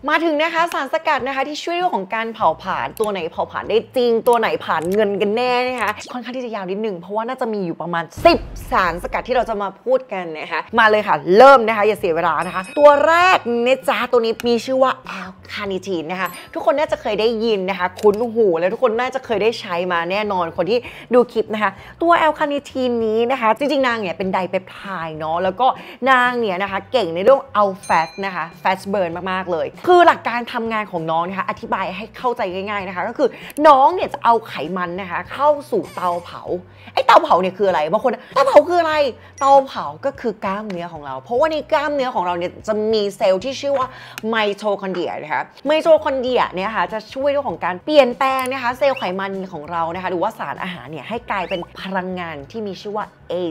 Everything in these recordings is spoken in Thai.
มาถึงนะคะสารสกัดนะคะที่ช่วยเรื่องของการเผาผลาญตัวไหนเผาผลาญได้จริงตัวไหนผ่านเงินกันแน่นะคะค่อนข้างที่จะยาวนิดนึงเพราะว่าน่าจะมีอยู่ประมาณ10สารสกัดที่เราจะมาพูดกันนะคะมาเลยค่ะเริ่มนะคะอย่าเสียเวลานะคะตัวแรกเนี่ยจ้าตัวนี้มีชื่อว่าแอลคาเนทีนนะคะทุกคนน่าจะเคยได้ยินนะคะคุ้นหูและทุกคนน่าจะเคยได้ใช้มาแน่นอนคนที่ดูคลิปนะคะตัวแอลคาเนทีนนี้นะคะจริงๆนางเนี่ยเป็นไดเปปไทด์เนาะแล้วก็นางเนี่ยนะคะเก่งในเรื่องเอาแฟตนะคะแฟตเบิร์นมากๆเลยคือหลักการทำงานของน้องนะคะอธิบายให้เข้าใจง่ายๆนะคะก็คือน้องเนี่ยจะเอาไขมันนะคะเข้าสู่เตาเผาไอ้เตาเผาเนี่ยคืออะไรบางคนเตาเผาคืออะไรเตาเผาก็คือกล้ามเนื้อของเราเพราะว่าในกล้ามเนื้อของเราเนี่ยจะมีเซลล์ที่ชื่อว่าไมโทคอนเดรียนะคะไมโทคอนเดรียเนี่ยค่ะจะช่วยเรื่องของการเปลี่ยนแปลงนะคะเซลล์ไขมันของเรานะคะหรือว่าสารอาหารเนี่ยให้กลายเป็นพลังงานที่มีชื่อว่า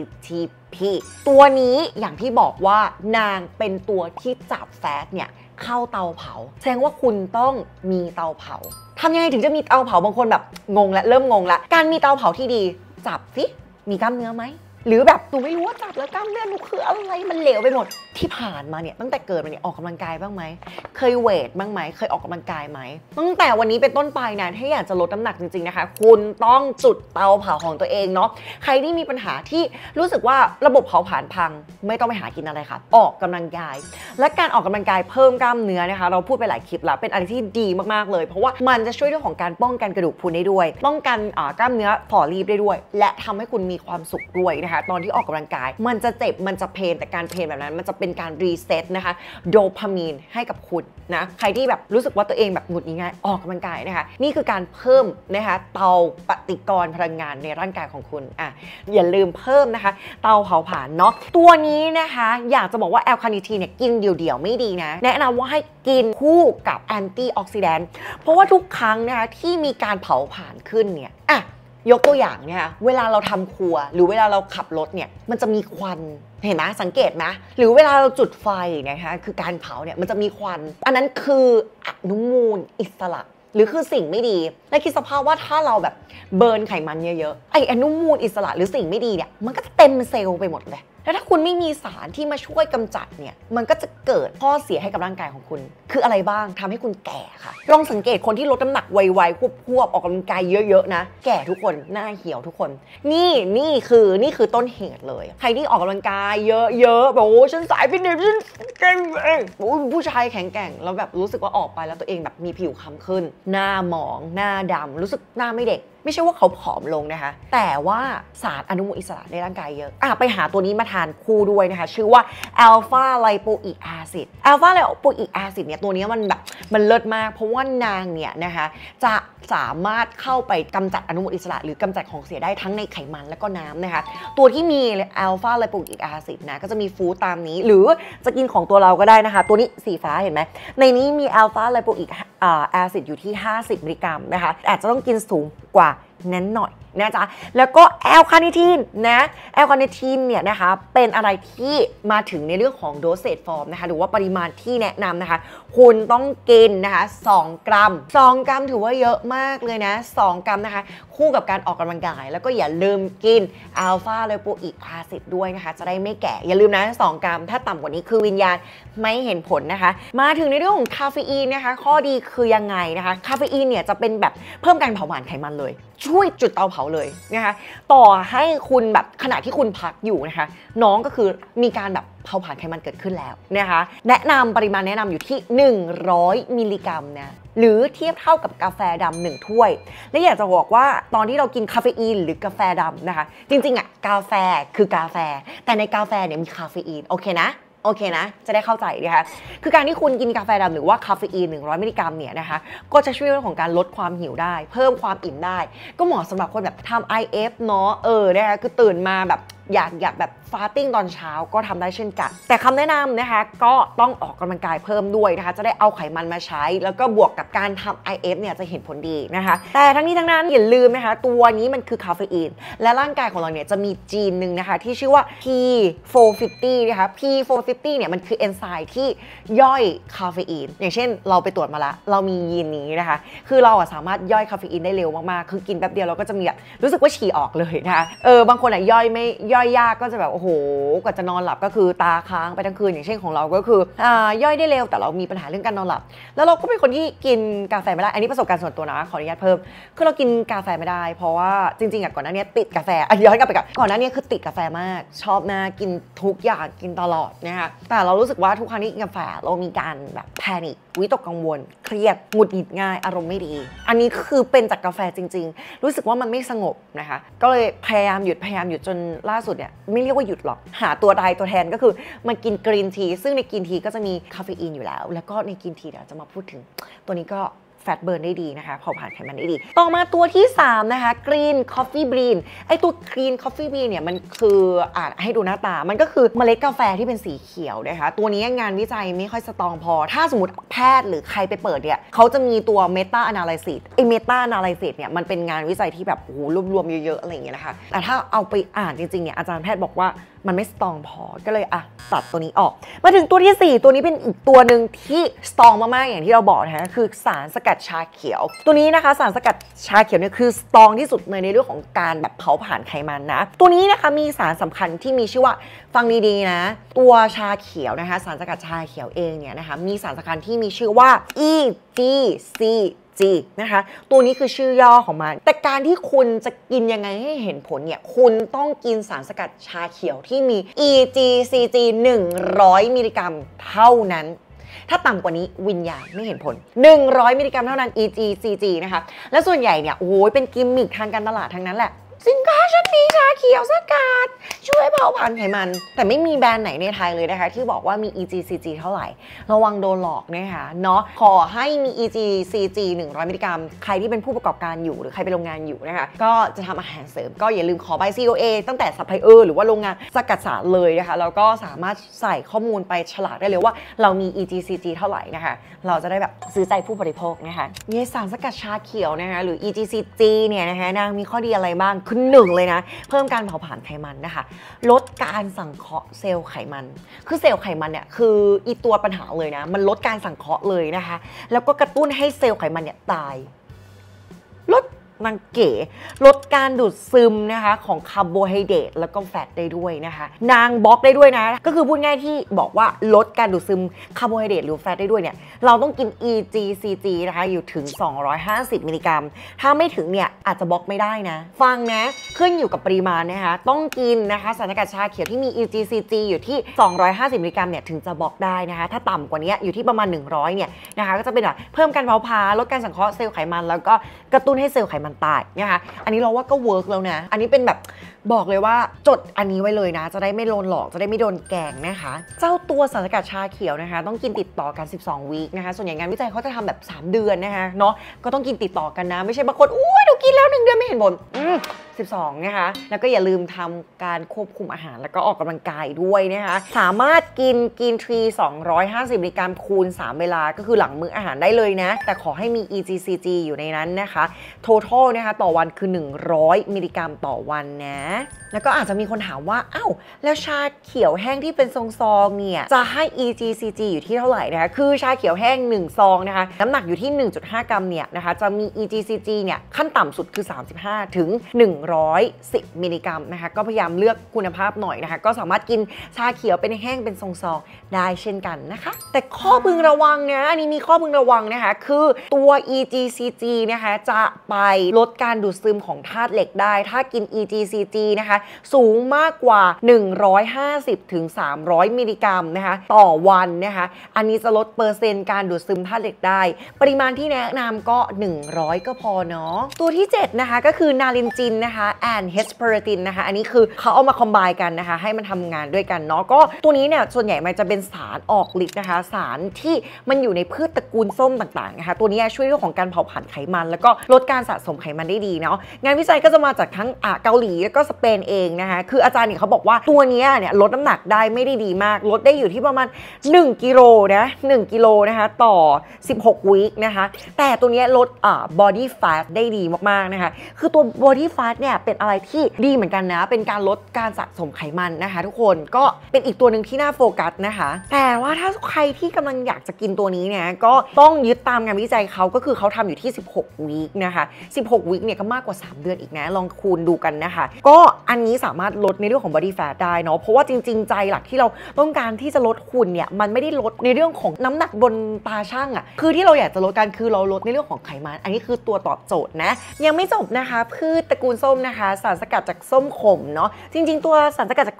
ATP ตัวนี้อย่างที่บอกว่านางเป็นตัวที่จับแฟตเนี่ยเข้าเตาเผาแสดงว่าคุณต้องมีเตาเผาทำยังไงถึงจะมีเตาเผาบางคนแบบงงและเริ่มงงละการมีเตาเผาที่ดีจับสิมีกล้ามเนื้อไหมหรือแบบหนูไม่รู้ว่าจับแล้วกล้ามเนื้อหนูคืออะไรมันเหลวไปหมดที่ผ่านมาเนี่ยตั้งแต่เกิดมาเนี่ยออกกำลังกายบ้างไหมเคยเวทบ้างไหมเคยออกกำลังกายไหมตั้งแต่วันนี้เป็นต้นไปนะถ้าอยากจะลดน้ำหนักจริงๆนะคะคุณต้องจุดเตาเผาของตัวเองเนาะใครที่มีปัญหาที่รู้สึกว่าระบบเผาผลาญพังไม่ต้องไปหากินอะไรค่ะออกกำลังกายและการออกกำลังกายเพิ่มกล้ามเนื้อนะคะเราพูดไปหลายคลิปแล้วเป็นอะไรที่ดีมากๆเลยเพราะว่ามันจะช่วยเรื่องของการป้องกันกระดูกพรุนได้ด้วยป้องกันกล้ามเนื้อฝ่อรีบได้ด้วยและทำให้คุณมีความสุขด้วยนะคะตอนที่ออกกำลังกายมันจะเจ็บมันจะเพนแต่การเพนแบบนั้นมันจะเป็นการรีเซ็ตนะคะโดพามีนให้กับคุณนะใครที่แบบรู้สึกว่าตัวเองแบบหงุดหงิดง่ายออกกำลังกายนะคะนี่คือการเพิ่มนะคะเตาปฏิกรณ์พลังงานในร่างกายของคุณอย่าลืมเพิ่มนะคะเตาเผาผลาญเนาะตัวนี้นะคะอยากจะบอกว่าแอลคาเนทีนเนี่ยกินเดี่ยวๆไม่ดีนะแนะนำว่าให้กินคู่กับแอนตี้ออกซิแดนต์เพราะว่าทุกครั้งนะคะที่มีการเผาผลาญขึ้นเนี่ยยกตัวอย่างเนี่ยเวลาเราทำครัวหรือเวลาเราขับรถเนี่ยมันจะมีควันเห็นไหมสังเกตไหมหรือเวลาเราจุดไฟนะคะคือการเผาเนี่ยมันจะมีควันอันนั้นคืออนุมูลอิสระหรือคือสิ่งไม่ดีและคิดสภาพว่าถ้าเราแบบเบิร์นไขมันเยอะๆไออนุมูลอิสระหรือสิ่งไม่ดีเนี่ยมันก็จะเต็มเซลล์ไปหมดเลยแล้วถ้าคุณไม่มีสารที่มาช่วยกำจัดเนี่ยมันก็จะเกิดข้อเสียให้กับร่างกายของคุณคืออะไรบ้างทำให้คุณแก่ค่ะลองสังเกตคนที่ลดน้ำหนักไวๆควบออกกำลังกายเยอะๆนะแก่ทุกคนหน้าเหี่ยวทุกคนนี่คือต้นเหตุเลยใครที่ออกกำลังกายเยอะๆแบบโอ้ฉันสายฟิตเนสฉันเก่งผู้ชายแข็งแกร่งแล้วแบบรู้สึกว่าออกไปแล้วตัวเองแบบมีผิวคล้ำขึ้นหน้าหมองหน้าดำรู้สึกหน้าไม่เด็กไม่ใช่ว่าเขาผอมลงนะคะแต่ว่าสารอนุมูลอิสระในร่างกายเยอะไปหาตัวนี้มาทานคู่ด้วยนะคะชื่อว่าอัลฟาไลโปอิกแอซิดอัลฟาไลโปอิกแอซิดเนี่ยตัวนี้มันเลิศมากเพราะว่านางเนี่ยนะคะจะสามารถเข้าไปกำจัดอนุมูลอิสระหรือกำจัดของเสียได้ทั้งในไขมันและก็น้ำนะคะตัวที่มีอัลฟาไลโปอิกแอซิดนะก็จะมีฟู้ดตามนี้หรือจะกินของตัวเราก็ได้นะคะตัวนี้สีฟ้าเห็นไหมในนี้มีอัลฟาไลโปอิกแอซิดอยู่ที่50 มิลลิกรัมนะคะอาจจะต้องกินสูงกว่านั้นหน่อยนะจ๊ะแล้วก็แอลคาเนทีนนะแอลคาเนทีนเนี่ยนะคะเป็นอะไรที่มาถึงในเรื่องของโดสเซจฟอร์มนะคะหรือว่าปริมาณที่แนะนำนะคะคุณต้องกินนะคะ2 กรัมถือว่าเยอะมากเลยนะ2 กรัมนะคะคู่กับการออกกำลังกายแล้วก็อย่าลืมกินอัลฟาไลโปอิกแอซิดด้วยนะคะจะได้ไม่แก่อย่าลืมนะ2 กรัมถ้าต่ำกว่านี้คือวิญญาณไม่เห็นผลนะคะมาถึงในเรื่องของคาเฟอีนนะคะข้อดีคือยังไงนะคะคาเฟอีนเนี่ยจะเป็นแบบเพิ่มการเผาผลาญไขมันเลยช่วยจุดเตาเผาเลยนะคะต่อให้คุณแบบขณะที่คุณพักอยู่นะคะน้องก็คือมีการแบบเผาผลาญไขมันเกิดขึ้นแล้วนะคะแนะนำปริมาณแนะนำอยู่ที่100 มิลลิกรัมนะหรือเทียบเท่ากับกาแฟดำ1 ถ้วยและอยากจะบอกว่าตอนที่เรากินคาเฟอีนหรือกาแฟดำนะคะจริงๆกาแฟคือกาแฟแต่ในกาแฟเนี่ยมีคาเฟอีนโอเคนะจะได้เข้าใจนะคะคือการที่คุณกินกาแฟดำหรือว่าคาเฟอีน100 มิลลิกรัมเนี่ยนะคะก็จะช่วยเรื่องของการลดความหิวได้เพิ่มความอิ่มได้ก็เหมาะสำหรับคนแบบทำ IF เนาะนะคะคือตื่นมาแบบอยากแบบฟาสติ้งตอนเช้าก็ทำได้เช่นกันแต่คำแนะนำนะคะก็ต้องออกกำลังกายเพิ่มด้วยนะคะจะได้เอาไขมันมาใช้แล้วก็บวกกับการทำ IF เนี่ยจะเห็นผลดีนะคะแต่ทั้งนี้ทั้งนั้นอย่าลืมนะคะตัวนี้มันคือคาเฟอีนและร่างกายของเราเนี่ยจะมีจีนหนึ่งนะคะที่ชื่อว่า P450 นะคะ P450 เนี่ยมันคือเอนไซม์ที่ย่อยคาเฟอีนอย่างเช่นเราไปตรวจมาแล้วเรามียีนนี้นะคะคือเราสามารถย่อยคาเฟอีนได้เร็วมากๆคือกินแป๊บเดียวเราก็จะมีแบบรู้สึกว่าฉี่ออกเลยนะคะบางคนย่อยไม่ย่อยยากก็จะแบบโอ้โหกว่าจะนอนหลับก็คือตาค้างไปทั้งคืนอย่างเช่นของเราก็คือย่อยได้เร็วแต่เรามีปัญหาเรื่องการนอนหลับแล้วเราก็เป็นคนที่กินกาแฟไม่ได้อันนี้ประสบการณ์ส่วนตัวนะขออนุญาตเพิ่มคือเรากินกาแฟไม่ได้เพราะว่าจริงๆก่อนหน้านี้ติดกาแฟย้อนกลับไปก่อนหน้านี้คือติดกาแฟมากชอบมากกินทุกอย่างกินตลอดนะคะแต่เรารู้สึกว่าทุกครั้งที่กินกาแฟเรามีการแบบแพนิควิตกกังวลเครียดหงุดหงิดง่ายอารมณ์ไม่ดีอันนี้คือเป็นจากกาแฟจริงๆรู้สึกว่ามันไม่สงบนะคะก็เลยพยายามหยุดจนล่าสุดเนี่ยไม่เรียกว่าหยุดหรอกหาตัวใดตัวแทนก็คือมากินกรีนทีซึ่งในกรีนทีก็จะมีคาเฟอีนอยู่แล้วก็ในกรีนทีเดี๋ยวจะมาพูดถึงตัวนี้ก็แฟตเบิร์นได้ดีนะคะเผาผลาญไขมันได้ดีต่อมาตัวที่3นะคะกรีนคอฟฟี่บีนไอตัวกรีนคอฟฟี่บีนเนี่ยมันคือให้ดูหน้าตามันก็คือเมล็ดกาแฟที่เป็นสีเขียวนะคะตัวนี้งานวิจัยไม่ค่อยสตรองพอถ้าสมมติแพทย์หรือใครไปเปิดเนี่ยเขาจะมีตัวเมตาแอนาลิซิสไอเมตาแอนาลิซิสเนี่ยมันเป็นงานวิจัยที่แบบโอ้โหรวมๆเยอะๆอะไรอย่างเงี้ยนะคะแต่ถ้าเอาไปอ่านจริงๆเนี่ยอาจารย์แพทย์บอกว่ามันไม่สตรองพอก็เลยตัดตัวนี้ออกมาถึงตัวที่4ตัวนี้เป็นอีกตัวหนึ่งที่สตรองมากๆอย่างที่เราบอกนะคะคือสารสกัดชาเขียวตัวนี้นะคะสารสกัดชาเขียวเนี่ยคือสตรองที่สุดในเรื่องของการแบบเผาผลาญไขมันนะตัวนี้นะคะมีสารสำคัญที่มีชื่อว่าฟังดีๆนะตัวชาเขียวนะคะสารสกัดชาเขียวเองเนี่ยนะคะมีสารสำคัญที่มีชื่อว่า EGCนะคะตัวนี้คือชื่อย่อของมันแต่การที่คุณจะกินยังไงให้เห็นผลเนี่ยคุณต้องกินสารสกัดชาเขียวที่มี EGCG 100 มิลลิกรัมเท่านั้นถ้าต่ำกว่านี้วิญญาณไม่เห็นผล100 มิลลิกรัมเท่านั้น EGCG นะคะและส่วนใหญ่เนี่ยโอ้ยเป็นกิมมิคทางการตลาดทั้งนั้นแหละสินค้าชั้นนี้ชาเขียวสกัดช่วยเผาผลาญไขมันแต่ไม่มีแบรนด์ไหนในไทยเลยนะคะที่บอกว่ามี EGCG เท่าไหร่ระวังโดนหลอกนะคะเนาะขอให้มี EGCG 100 มิลลิกรัมใครที่เป็นผู้ประกอบการอยู่หรือใครเป็นโรงงานอยู่นะคะก็จะทำอาหารเสริมก็อย่าลืมขอใบ COA ตั้งแต่ซัพพลายเออร์หรือว่าโรงงานสกัดสารเลยนะคะแล้วก็สามารถใส่ข้อมูลไปฉลากได้เลยว่าเรามี EGCG เท่าไหร่นะคะเราจะได้แบบซื้อใจผู้บริโภคนะคะมีสารสกัดชาเขียวนะคะหรือ EGCG เนี่ยนะคะนางมีข้อดีอะไรบ้างคือ1เลยนะเพิ่มการเผาผลาญไขมันนะคะลดการสังเคราะห์เซลล์ไขมันคือเซลล์ไขมันเนี่ยคืออีตัวปัญหาเลยนะมันลดการสังเคราะห์เลยนะคะแล้วก็กระตุ้นให้เซลล์ไขมันเนี่ยตายลดนางเก๋ลดการดูดซึมนะคะของคาร์โบไฮเดรตแล้วก็แฟตได้ด้วยนะคะนางบล็อกได้ด้วยนะก็คือพูดง่ายที่บอกว่าลดการดูดซึมคาร์โบไฮเดรตหรือแฟตได้ด้วยเนี่ยเราต้องกิน EGCG นะคะอยู่ถึง250 มิลลิกรัมถ้าไม่ถึงเนี่ยอาจจะบล็อกไม่ได้นะฟังนะขึ้นอยู่กับปริมาณนะคะต้องกินนะคะสารสกัดชาเขียวที่มี EGCG อยู่ที่250 มิลลิกรัมเนี่ยถึงจะบล็อกได้นะคะถ้าต่ำกว่านี้อยู่ที่ประมาณ100เนี่ยนะคะก็จะเป็นแบบเพิ่มการเผาผลาญลดการสังเคราะห์เซลล์ไขมันแล้วก็กระตุ้นให้เซลล์ไขมันตายนะคะอันนี้เราว่าก็เวิร์กแล้วนะอันนี้เป็นแบบบอกเลยว่าจดอันนี้ไว้เลยนะจะได้ไม่โดนหลอกจะได้ไม่โดนแกงนะคะเจ้าตัวสารสกัดชาเขียวนะคะต้องกินติดต่อกัน12 วีคนะคะส่วนใหญ่งานวิจัยเขาจะทำแบบ3 เดือนนะคะเนาะก็ต้องกินติดต่อกันนะไม่ใช่บางคนอุ้ยเดี๋ยวกินแล้ว1 เดือนไม่เห็นผล12นะคะแล้วก็อย่าลืมทำการควบคุมอาหารแล้วก็ออกกำลังกายด้วยนะคะสามารถกินทรี250 มิลลิกรัมคูณ3เวลาก็คือหลังมื้ออาหารได้เลยนะแต่ขอให้มี EGCG อยู่ในนั้นนะคะ total นะคะต่อวันคือ100 มิลลิกรัมต่อวันนะแล้วก็อาจจะมีคนถามว่าอ้าวแล้วชาเขียวแห้งที่เป็นซองๆเนี่ยจะให้ EGCG อยู่ที่เท่าไหร่นะคะคือชาเขียวแห้ง1 ซองนะคะน้ำหนักอยู่ที่ 1.5 กรัมเนี่ยนะคะจะมี EGCG เนี่ยขั้นต่ำสุดคือ35ถึง110 มิลลิกรัมนะคะก็พยายามเลือกคุณภาพหน่อยนะคะก็สามารถกินชาเขียวเป็นแห้งเป็นซองๆได้เช่นกันนะคะแต่ข้อพึงระวังนะอันนี้มีข้อพึงระวังนะคะคือตัว EGCG นะคะจะไปลดการดูดซึมของธาตุเหล็กได้ถ้ากิน EGCG นะคะสูงมากกว่า150ถึง300 มิลลิกรัมนะคะต่อวันนะคะอันนี้จะลดเปอร์เซ็นต์การดูดซึมธาตุเหล็กได้ปริมาณที่แนะนำก็100ก็พอเนาะตัวที่7นะคะก็คือนาลินจินนะคะแอนเฮสเปอร์ตินนะคะอันนี้คือเขาเอามาคอมไบน์กันนะคะให้มันทำงานด้วยกันเนาะก็ตัวนี้เนี่ยส่วนใหญ่มันจะเป็นสารออกฤทธิ์นะคะสารที่มันอยู่ในพืชตระกูลส้มต่างๆนะคะตัวนี้ช่วยเรื่องของการเผาผลาญไขมันแล้วก็ลดการสะสมไขมันได้ดีเนาะงานวิจัยก็จะมาจากทั้งเกาหลีแล้วก็สเปนเองนะคะคืออาจารย์เนี่ยเขาบอกว่าตัวนี้เนี่ยลดน้ำหนักได้ไม่ได้ดีมากลดได้อยู่ที่ประมาณ1 กิโลนะ1 กิโลนะคะต่อ16 วีคนะคะแต่ตัวนี้ลดbody fat ได้ดีมากๆนะคะคือตัว body fat เนี่ยเป็นอะไรที่ดีเหมือนกันนะเป็นการลดการสะสมไขมันนะคะทุกคนก็เป็นอีกตัวหนึ่งที่น่าโฟกัสนะคะแต่ว่าถ้าใครที่กำลังอยากจะกินตัวนี้เนี่ยก็ต้องยึดตามงานวิจัยเขาก็คือเขาทำอยู่ที่16 วีคนะคะ16 วีคเนี่ยก็มากกว่า3 เดือนอีกนะลองคูณดูกันนะคะก็อันนี้สามารถลดในเรื่องของ body fat ได้เนาะเพราะว่าจริงๆใจหลักที่เราต้องการที่จะลดหุ่นเนี่ยมันไม่ได้ลดในเรื่องของน้ำหนักบนตาช่างอะคือที่เราอยากจะลดกันคือเราลดในเรื่องของไขมันอันนี้คือตัวตอบโจทย์นะยังไม่จบนะคะพืชตระกูลส้มนะคะสารสกัดจากส้มขมเนาะจริงๆตัวสารสกัดจาก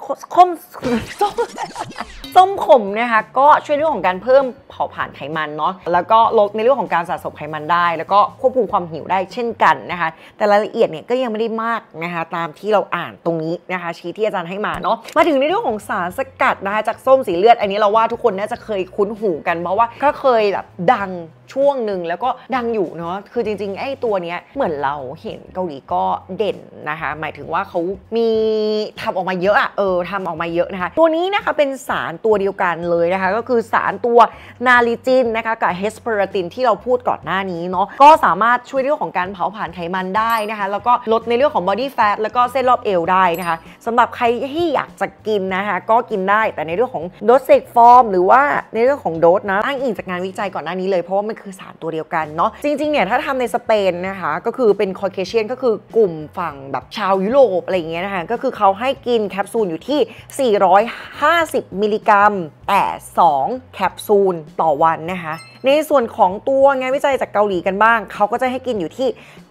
ส้มขมนะคะก็ช่วยเรื่องของการเพิ่มเผาผลาญไขมันเนาะแล้วก็ลดในเรื่องของการสะสมไขมันได้แล้วก็ควบคุมความหิวได้เช่นกันนะคะแต่รายละเอียดเนี่ยก็ยังไม่ได้มากนะคะตามที่เราอ่านตรงนี้นะคะชี้ที่อาจารย์ให้มาเนาะมาถึงในเรื่องของสารสกัดนะคะจากส้มสีเลือดอันนี้เราว่าทุกคนน่าจะเคยคุ้นหูกันเพราะว่าก็เคยแบบดังช่วงหนึ่งแล้วก็ดังอยู่เนาะคือจริงๆไอ้ตัวเนี้ยเหมือนเราเห็นเกาหลีก็เด่นนะคะหมายถึงว่าเขามีทำออกมาเยอะอะทำออกมาเยอะนะคะตัวนี้นะคะเป็นสารตัวเดียวกันเลยนะคะก็คือสารตัวนาลิจินนะคะกับเฮสเปอราตินที่เราพูดก่อนหน้านี้เนาะก็สามารถช่วยเรื่องของการเผาผลาญไขมันได้นะคะแล้วก็ลดในเรื่องของ body fat แล้วก็เส้นรอบเอวได้นะคะสำหรับใครที่อยากจะกินนะคะก็กินได้แต่ในเรื่องของโดสเซกฟอร์มหรือว่าในเรื่องของโดสนะอ้างอิงจากงานวิจัยก่อนหน้านี้เลยเพราะว่ามันคือสารตัวเดียวกันเนาะจริงๆเนี่ยถ้าทำในสเปนนะคะก็คือเป็นคอเคเชียนก็คือกลุ่มฝั่งแบบชาวยุโรปอะไรอย่างเงี้ยนะคะก็คือเขาให้กินแคปซูลอยู่ที่450 มิลลิกรัมแต่2 แคปซูลต่อวันนะคะในส่วนของตัวงานวิจัยจากเกาหลีกันบ้างเขาก็จะให้กินอยู่ที่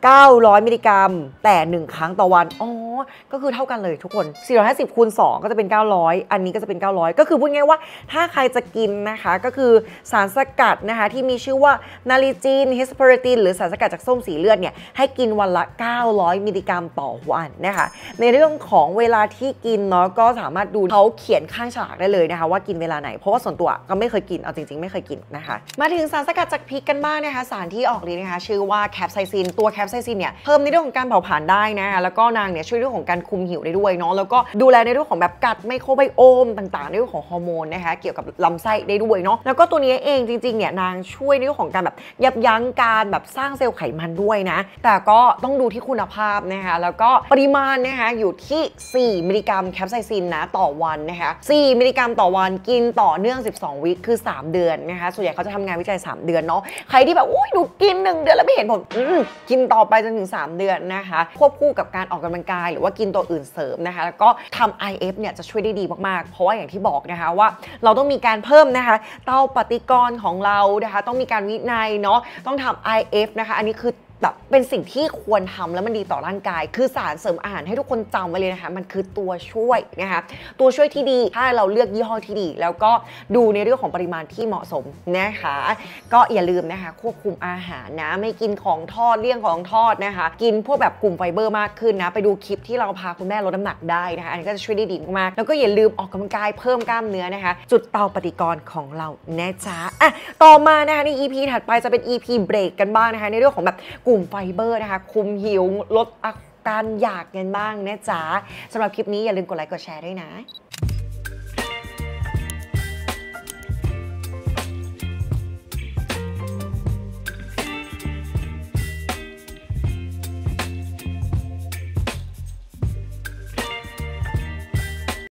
900 มิลลิกรัมแต่1 ครั้งต่อวันก็คือเท่ากันเลยทุกคน450 คูณ 2ก็จะเป็น900อันนี้ก็จะเป็น900ก็คือพูดง่ายว่าถ้าใครจะกินนะคะก็คือสารสกัดนะคะที่มีชื่อว่านาลิจินเฮสเปอราตินหรือสารสกัดจากส้มสีเลือดเนี่ยให้กินวันละ900 มิลลิกรัมต่อวันนะคะในเรื่องของเวลาที่กินเนาะก็สามารถดูเขาเขียนข้างฉลากได้เลยนะคะว่ากินเวลาไหนเพราะว่าส่วนตัวก็ไม่เคยกินเอาจริงๆไม่เคยกินนะคะมาถึงสารสกัดจากพริกกันบ้างนะคะสารที่ออกฤทธิ์นะคะชื่อว่าแคปไซซินตัวแคปไซซินเนี่ยเพิ่มในเรื่องของการเผาผลาญได้นะคะแล้วก็นางเนี่ยช่วยเรื่องของการคุมหิวได้ด้วยเนาะแล้วก็ดูแลในเรื่องของแบบกัดไมโครไบโอมต่างๆในเรื่องของฮอร์โมนนะคะเกี่ยวกับลำไส้ได้ด้วยเนาะแล้วก็ตัวนี้เองจริงๆเนี่ยนางช่วยในเรื่องของการแบบยับยั้งการแบบสร้างเซลล์ไขมันด้วยนะแต่ก็ต้องดูที่คุณภาพนะคะแล้วก็ปริมาณนะคะอยู่ที่4 มิลลิกรัมแคปไซซินนะต่อวันนะคะ4 มิลลิกรัมต่อวันกินต่อเนื่อง12 วีคคือ3 เดือนนะคะส่วนใหญ่เขาจะทำงานวิจัย3 เดือนเนาะใครที่แบบหนูกิน1 เดือนแล้วไม่เห็นผลกินต่อไปจนถึง3 เดือนนะคะควบคู่กับการออกกำลังกายหรือว่ากินตัวอื่นเสริมนะคะแล้วก็ทำ IF เนี่ยจะช่วยได้ดีมากๆเพราะว่าอย่างที่บอกนะคะว่าเราต้องมีการเพิ่มนะคะเต้าปฏิกรณ์ของเรานะคะต้องมีการวินัยเนาะต้องทำ IF นะคะอันนี้คือแบบเป็นสิ่งที่ควรทำแล้วมันดีต่อร่างกายคือสารเสริมอาหารให้ทุกคนจำไว้เลยนะคะมันคือตัวช่วยนะคะตัวช่วยที่ดีถ้าเราเลือกยี่ห้อที่ดีแล้วก็ดูในเรื่องของปริมาณที่เหมาะสมนะคะก็อย่าลืมนะคะควบคุมอาหารนะไม่กินของทอดเลี่ยงของทอดนะคะกินพวกแบบกลุ่มไฟเบอร์มากขึ้นนะไปดูคลิปที่เราพาคุณแม่ลดน้ำหนักได้นะคะอันนี้ก็จะช่วยได้ดีมากๆแล้วก็อย่าลืมออกกำลังกายเพิ่มกล้ามเนื้อนะคะจุดเตาปฏิกรณ์ของเรานะจ๊ะต่อมานะคะใน EP ถัดไปจะเป็น EP เบรกกันบ้างนะคะในเรื่องของแบบกลุ่มไฟเบอร์นะคะคุมหิวลดอาการอยากกันบ้างนะจ๊ะสำหรับคลิปนี้อย่าลืมกดไลค์กดแชร์ด้วยนะ